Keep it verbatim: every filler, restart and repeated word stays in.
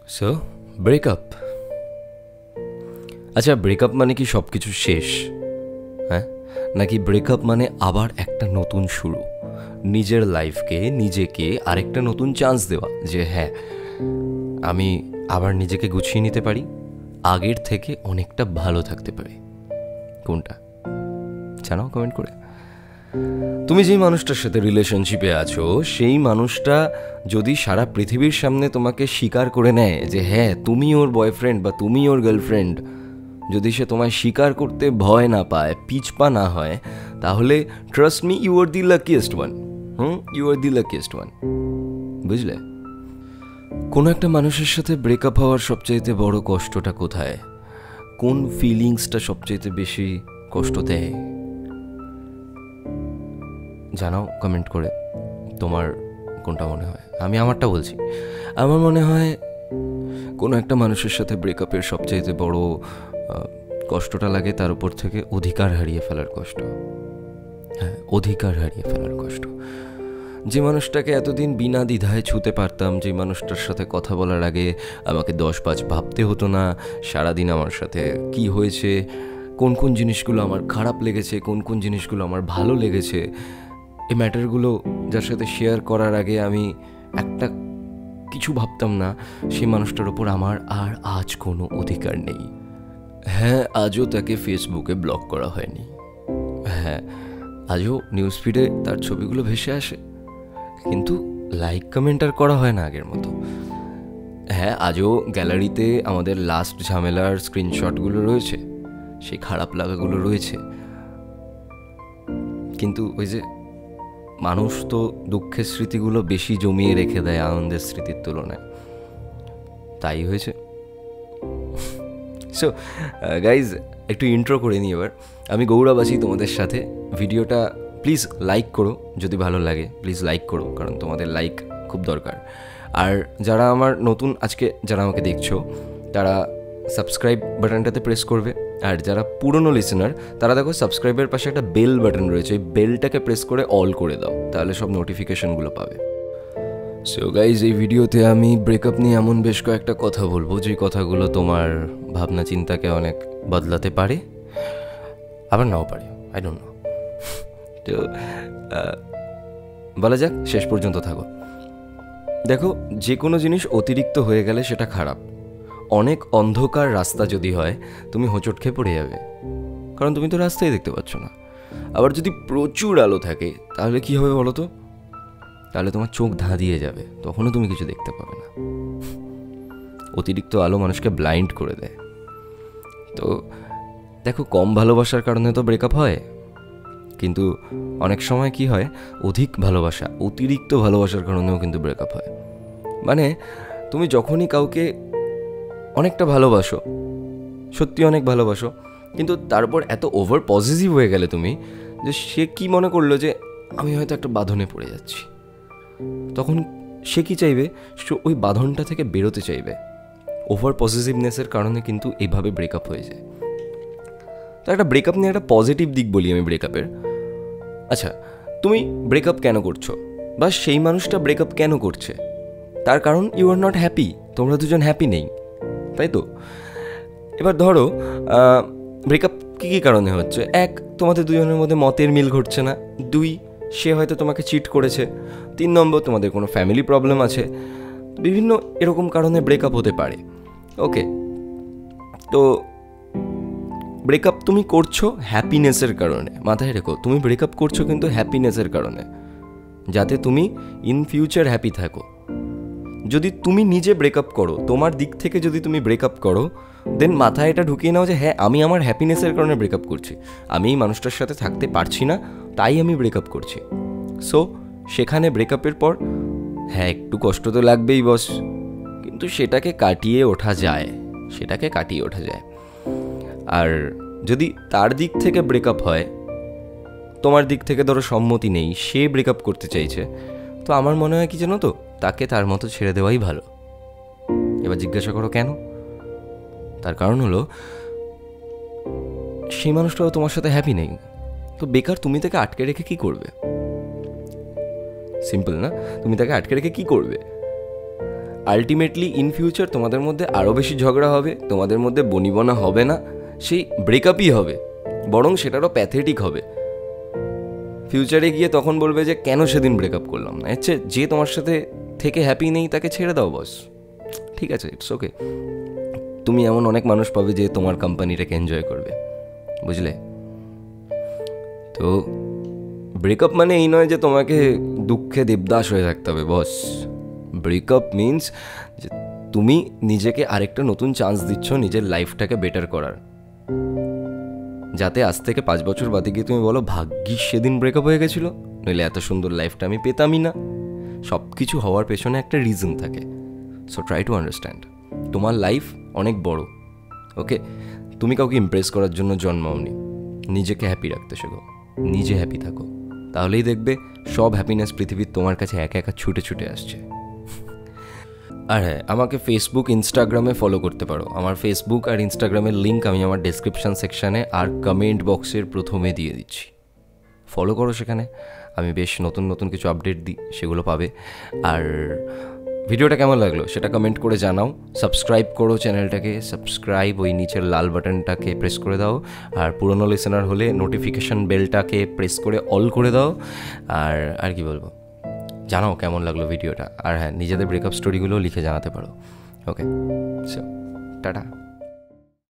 So breakup. আচ্ছা, breakup মানে কি সব কিছু শেষ? হ্যাঁ, নাকি ব্রেকআপ মানে আবার একটা নতুন শুরু, নিজের লাইফকে নিজেকে আরেকটা নতুন চান্স দেওয়া, যে হ্যাঁ আমি আবার নিজেকে গুছিয়ে নিতে পারি, আগের থেকে অনেকটা ভালো থাকতে পারি? কোনটা জানাও কমেন্ট করে। তুমি যেই মানুষটার সাথে রিলেশনশিপে আছো, সেই মানুষটা যদি সারা পৃথিবীর সামনে তোমাকে স্বীকার করে নেয় যে হ্যাঁ তুমি ওর বয়ফ্রেন্ড বা তুমি ওর গার্লফ্রেন্ড, যদি সে তোমায় স্বীকার করতে ভয় না পায়, পিছপা না হয়, তাহলে trust me, you are the luckiest one. Hmm you are the luckiest one. বুঝলে? কোনো একটা মানুষের সাথে ব্রেকআপ হওয়ার সবচাইতে বড় কষ্টটা কোথায়? কোন ফিলিংসটা সবচাইতে বেশি কষ্ট দেয়? জানাও কমেন্ট করে তোমার কোনটা মনে হয়। আমি আমারটা বলছি। আমার মনে হয় কোনো একটা মানুষের সাথে ব্রেকআপের সবচাইতে বড় কষ্টটা লাগে তার উপর থেকে অধিকার হারিয়ে ফেলার কষ্ট। হ্যাঁ, অধিকার হারিয়ে ফেলার কষ্ট। যে মানুষটাকে এতদিন বিনা দ্বিধায় ছুতে পারতাম, যে মানুষটার সাথে কথা বলার আগে আমাকে দশ পাঁচ ভাবতে হতো না, সারাদিন আমার সাথে কি হয়েছে, কোন কোন জিনিসগুলো আমার খারাপ লেগেছে, কোন কোন জিনিসগুলো আমার ভালো লেগেছে, এই ম্যাটারগুলো যার সাথে শেয়ার করার আগে আমি একটা কিছু ভাবতাম না, সেই মানুষটার ওপর আমার আর আজ কোনো অধিকার নেই। হ্যাঁ, আজও তাকে ফেসবুকে ব্লক করা হয়নি। হ্যাঁ, আজও নিউজ ফিডে তার ছবিগুলো ভেসে আসে, কিন্তু লাইক কমেন্ট আর করা হয় না আগের মতো। হ্যাঁ, আজও গ্যালারিতে আমাদের লাস্ট ঝামেলার স্ক্রিনশটগুলো রয়েছে, সেই খারাপ লাগাগুলো রয়েছে, কিন্তু ওই যে মানুষ তো দুঃখের স্মৃতিগুলো বেশি জমিয়ে রেখে দেয় আনন্দের স্মৃতির তুলনায়, তাই হয়েছে। সো গাইজ, একটু ইন্ট্রো করে নিই এবার। আমি গৌরব আছি তোমাদের সাথে। ভিডিওটা প্লিজ লাইক করো, যদি ভালো লাগে প্লিজ লাইক করো, কারণ তোমাদের লাইক খুব দরকার। আর যারা আমার নতুন আজকে যারা আমাকে দেখছো, তারা সাবস্ক্রাইব বাটনটাতে প্রেস করবে। আর যারা পুরনো লিসেনার, তারা দেখো সাবস্ক্রাইবের পাশে একটা বেল বাটন রয়েছে, ওই বেলটাকে প্রেস করে অল করে দাও, তাহলে সব নোটিফিকেশনগুলো পাবে। সো গাইজ, এই ভিডিওতে আমি ব্রেকআপ নিয়ে এমন বেশ কয়েকটা কথা বলবো, যে কথাগুলো তোমার ভাবনা চিন্তাকে অনেক বদলাতে পারে, আবার নাও পারে, আই ডোন্ট নো। তো বলা যাক, শেষ পর্যন্ত থাকো। দেখো, যে কোনো জিনিস অতিরিক্ত হয়ে গেলে সেটা খারাপ। অনেক অন্ধকার রাস্তা যদি হয়, তুমি হোঁচট খেয়ে পড়ে যাবে, কারণ তুমি তো রাস্তাই দেখতে পাচ্ছ না। আবার যদি প্রচুর আলো থাকে, তাহলে কি হবে বলো তো? তাহলে তোমার চোখ ধাঁধিয়ে যাবে, তখনও তুমি কিছু দেখতে পাবে না। অতিরিক্ত আলো মানুষকে ব্লাইন্ড করে দেয়। তো দেখো, কম ভালোবাসার কারণে তো ব্রেকআপ হয়, কিন্তু অনেক সময় কি হয়, অধিক ভালোবাসা, অতিরিক্ত ভালোবাসার কারণেও কিন্তু ব্রেকআপ হয়। মানে তুমি যখনই কাউকে অনেকটা ভালোবাসো, সত্যি অনেক ভালোবাসো, কিন্তু তারপর এত ওভার পজিটিভ হয়ে গেলে তুমি, যে সে কি মনে করলো যে আমি হয়তো একটা বাঁধনে পড়ে যাচ্ছি, তখন সে কি চাইবে, সে ওই বাঁধনটা থেকে বেরোতে চাইবে। ওভার পজিটিভনেসের কারণে কিন্তু এইভাবে ব্রেকআপ হয়ে যায়। তো একটা ব্রেকআপ নিয়ে একটা পজিটিভ দিক বলি আমি ব্রেকআপের। আচ্ছা, তুমি ব্রেকআপ কেন করছো, বা সেই মানুষটা ব্রেকআপ কেন করছে? তার কারণ ইউ আর নট হ্যাপি, তোমরা দুজন হ্যাপি নেই, তাই তো? এবার ধরো, ব্রেকআপ কী কী কারণে হচ্ছে? এক, তোমাদের দুজনের মধ্যে মতের মিল ঘটছে না। দুই, সে হয়তো তোমাকে চিট করেছে। তিন নম্বর, তোমাদের কোনো ফ্যামিলি প্রবলেম আছে। বিভিন্ন এরকম কারণে ব্রেকআপ হতে পারে। ওকে, তো ব্রেকআপ তুমি করছো হ্যাপিনেসের কারণে, মাথায় রেখো, তুমি ব্রেকআপ করছো কিন্তু হ্যাপিনেসের কারণে, যাতে তুমি ইন ফিউচার হ্যাপি থাকো। যদি তুমি নিজে ব্রেকআপ করো, তোমার দিক থেকে যদি তুমি ব্রেকআপ করো, দেন মাথায় এটা ঢুকিয়ে নাও যে হ্যাঁ আমি আমার হ্যাপিনেসের কারণে ব্রেকআপ করছি, আমি এই মানুষটার সাথে থাকতে পারছি না, তাই আমি ব্রেকআপ করছি। সো সেখানে ব্রেকআপের পর হ্যাঁ একটু কষ্ট তো লাগবেই বস, কিন্তু সেটাকে কাটিয়ে ওঠা যায়, সেটাকে কাটিয়ে ওঠা যায়। আর যদি তার দিক থেকে ব্রেকআপ হয়, তোমার দিক থেকে ধরো সম্মতি নেই, সে ব্রেকআপ করতে চাইছে, তো আমার মনে হয় কি জানো তো, তাকে তার মতো ছেড়ে দেওয়াই ভালো। এবার জিজ্ঞাসা করো কেন? তার কারণ হলো, সেই মানুষটাও তোমার সাথে হ্যাপি নেই, তো বেকার তুমি তাকে আটকে রেখে কি করবে? সিম্পল না? তুমি তাকে আটকে রেখে কি করবে? আলটিমেটলি ইন ফিউচার তোমাদের মধ্যে আরও বেশি ঝগড়া হবে, তোমাদের মধ্যে বনিবনা হবে না, সেই ব্রেকআপই হবে, বরং সেটারও প্যাথেটিক হবে। ফিউচারে গিয়ে তখন বলবে যে কেন সেদিন ব্রেকআপ করলাম না। হচ্ছে যে তোমার সাথে থেকে হ্যাপি নেই তাকে ছেড়ে দাও বস, ঠিক আছে, ইটস ওকে। তুমি এমন অনেক মানুষ পাবে যে তোমার কোম্পানিটাকে এনজয় করবে, বুঝলে? তো ব্রেকআপ মানে এই নয় যে তোমাকে দুঃখে দেবদাস হয়ে থাকতে হবে বস। ব্রেকআপ মিনস যে তুমি নিজেকে আরেকটা নতুন চান্স দিচ্ছ নিজের লাইফটাকে বেটার করার, যাতে আজ থেকে পাঁচ বছর বাদে গিয়ে তুমি বলো ভাগ্যিস সেদিন ব্রেকআপ হয়ে গেছিলো, নইলে এত সুন্দর লাইফটা আমি পেতামই না। সব কিছু হওয়ার পেছনে একটা রিজন থাকে। সো ট্রাই টু আন্ডারস্ট্যান্ড, তোমার লাইফ অনেক বড়, ওকে? তুমি কাউকে ইমপ্রেস করার জন্য জন্মাওনি, নিজেকে হ্যাপি রাখতে শেখো, নিজে হ্যাপি থাকো, তাহলেই দেখবে সব হ্যাপিনেস পৃথিবীর তোমার কাছে একা একা ছুটে ছুটে আসছে। আর হ্যাঁ, আমাকে ফেসবুক ইনস্টাগ্রামে ফলো করতে পারো। আমার ফেসবুক আর ইনস্টাগ্রামের লিঙ্ক আমি আমার ডেসক্রিপশান সেকশানে আর কমেন্ট বক্সের প্রথমে দিয়ে দিচ্ছি, ফলো করো সেখানে। আমি বেশ নতুন নতুন কিছু আপডেট দিই, সেগুলো পাবে। আর ভিডিওটা কেমন লাগলো সেটা কমেন্ট করে জানাও। সাবস্ক্রাইব করো চ্যানেলটাকে, সাবস্ক্রাইব ওই নিচের লাল বাটনটাকে প্রেস করে দাও। আর পুরনো লিসেনার হলে নোটিফিকেশান বেলটাকে প্রেস করে অল করে দাও। আর আর কি বলবো, জানাও কেমন লাগলো ভিডিওটা। আর হ্যাঁ, নিজেদের ব্রেকআপ স্টোরিগুলোও লিখে জানাতে পারো। Okay, so tata.